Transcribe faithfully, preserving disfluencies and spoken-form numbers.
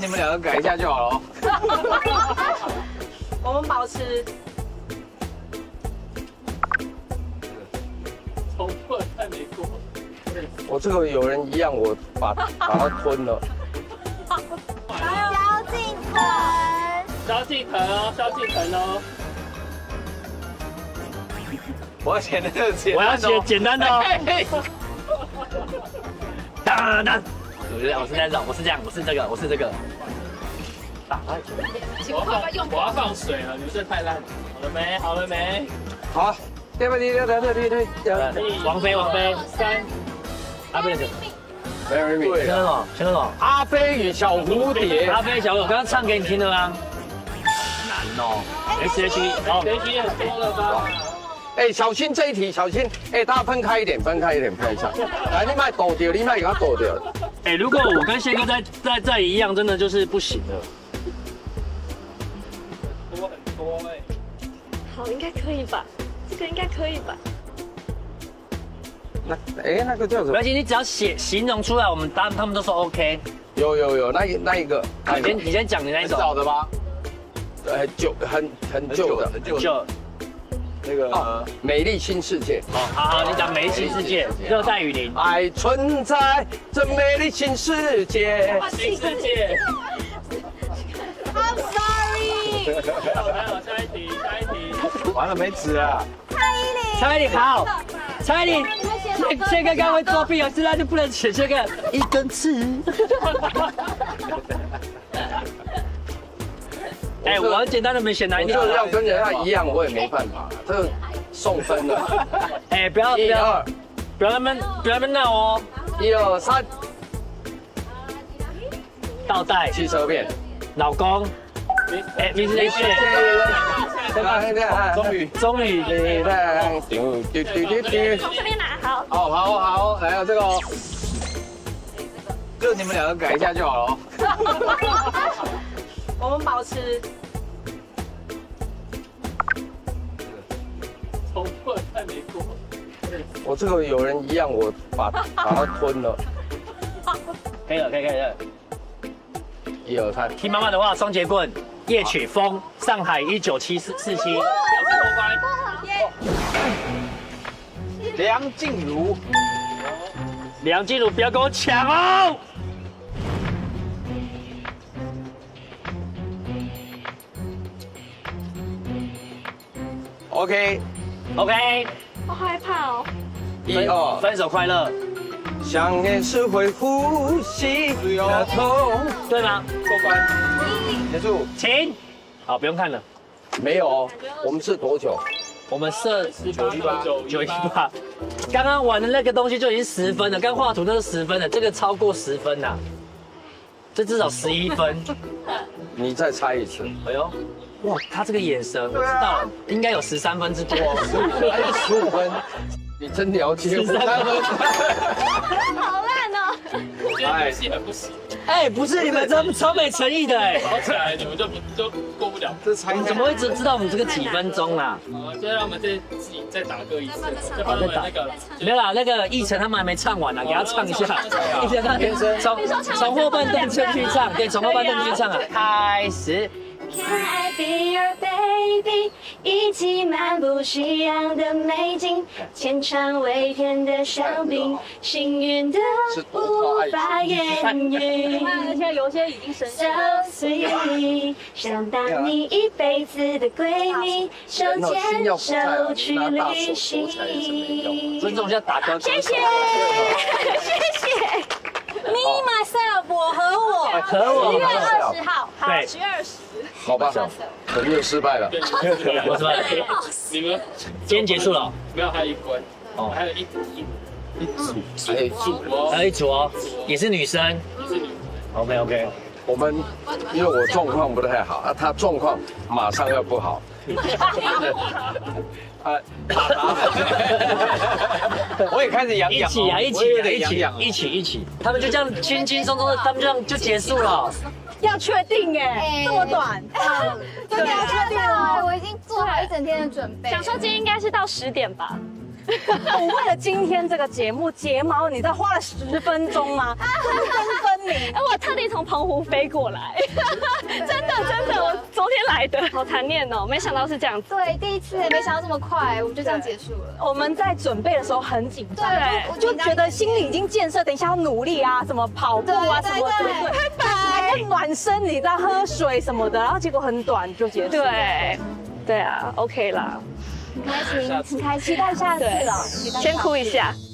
你们两个改一下就好了。 我们保持。 重复再没过。 我这个有人一样，我把把它吞了。 萧敬腾， 萧敬腾哦，萧敬腾哦。 我要写那个简， 我要写简单的哦。当当，我是我是在这，我是这样，我是这个，我是这个。打开。 我要放，我要放水了，你们这太烂了。好了没？好了没？ 好，对不对？对对对对对。 王菲，王菲，三。阿飞的。 Very me。 先什么？先什么？ 阿飞与小蝴蝶。 阿飞小蝴蝶，我刚刚唱给你听的吗？难哦。S H E， 哦 ，S H E 很多了吧？ 哎，小心这一题，小心！哎，大家分开一点，分开一点，分一下。来，你卖抖掉，你卖给他抖掉。 哎，如果我跟宪哥再再再一样，真的就是不行了。 多很多哎。 好，应该可以吧？这个应该可以吧？ 那哎，那个叫什么？ 而且你只要写形容出来，我们答他们都说 OK。 有有有，那一那一个， 你先你先讲你那一首。 早的吗？呃，旧很很旧的， 很旧。 那个、哦、美丽新世界。 哦，好好，你讲美丽新世界，热带雨林。 爱存在这美丽新世界。 新世界。 I'm sorry。 好，好，下一题，下一题。 完了没纸啊？ 蔡依林。 蔡依林好，蔡依林。宪哥刚会作弊哦，现在就不能写这个一根刺。哎，我很简单的没写难一点。 这要跟人家一样，我也没办法，这个送分了。 哎，不要不要，不要那么不要那么闹哦。 一二三， 倒带， 汽车片， 老公，哎，名字没写。 终于终于， 从这边拿，好。 好好好，来了这个，就你们两个改一下就好了。 我们保持。 重复再没过。 我这个有人一样，我把把它吞了。 可以了，可以可以了。 一二三， 听妈妈的话，双节棍，夜曲风，上海一九七四四七。 梁静茹， 梁静茹，不要跟我抢哦！ OK，OK， OK， 好害怕哦。 一二， 分手快乐。 想念是会呼吸的痛， 对吗？ 过关，结束， 请。好，不用看了。 没有哦，我们是多久？ 我们设九一八九一八。刚刚玩的那个东西就已经十分了，刚画图那是十分了，这个超过十分呐，这至少十一分。 你再猜一次。 哎呦。 哇，他这个眼神，我知道了，应该有十三分之多， 十五分，还有十五分，你真了解。 十三分， 好烂哦！ 我觉得游戏很不行。 哎，不是你们这超没诚意的哎， 吵起来你们就就过不了。 这猜你怎么会知知道我们这个几分钟啦？ 好，现在让我们再自己再打歌一次，再把我们那个没有啦，那个奕晨他们还没唱完呢，给他唱一下。奕晨他从从后半段先去唱，对，从后半段去唱啊，开始。 Can I be your baby？ 一起漫步夕阳的美景，千尝味甜的香槟，幸运的无法言语。 而且有些已经生气 So sweet， 想当你一辈子的闺蜜，手牵手去旅行。 尊重一下打歌。 谢谢，谢谢。Me myself， 我和我， 和我。 十月二十号，好， 对， 十月二十。 好吧，我们又失败了。 我失败了。 你们今天结束了。 没有，还有一关，哦，还有一一一组，还有一组哦， 还有一组哦，也是女生。 也是女生。 OK OK。 我们因为我状况不太好，啊，他状况马上要不好。啊，我也开始痒痒。 一起啊，一起啊，一起，一起，一起。他们就这样轻轻松松的，他们这样就结束了。 要确定哎，这么短， 真的要确定哦！我已经做好一整天的准备。 想说今天应该是到十点吧？ 我为了今天这个节目睫毛，你知道花了十分钟吗？分分分明。 哎，我特地从澎湖飞过来，真的真的，我昨天来的，好残念哦，没想到是这样子。 对，第一次没想到这么快，我们就这样结束了。 我们在准备的时候很紧张， 对就觉得心里已经建设，等一下要努力啊，什么跑步啊，什么对对对，拜暖身，你知道喝水什么的，然后结果很短就结束。 对，对啊 ，OK 啦， 很开心，很开心，期待下次了。 先哭一下。